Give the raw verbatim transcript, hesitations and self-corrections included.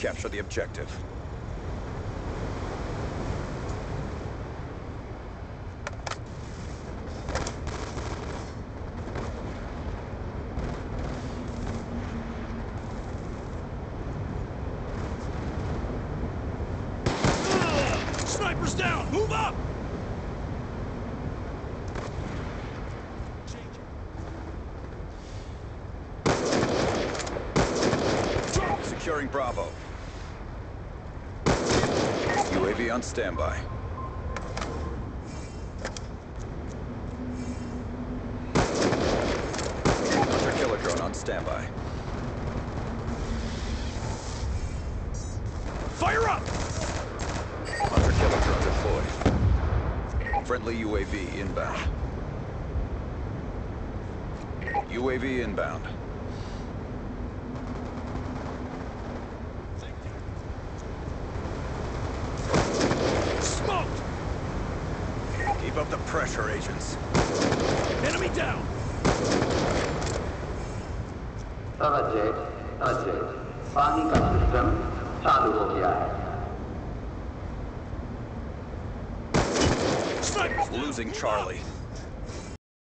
Capture the objective. Sniper's down! Move up! Securing Bravo. U A V on standby. Hunter killer drone on standby. Fire up! Hunter killer drone deployed. Friendly U A V inbound. U A V inbound. Smoked! Keep up the pressure, agents. Enemy down! Target, target. पानी का system चालू हो गया है. Losing Charlie.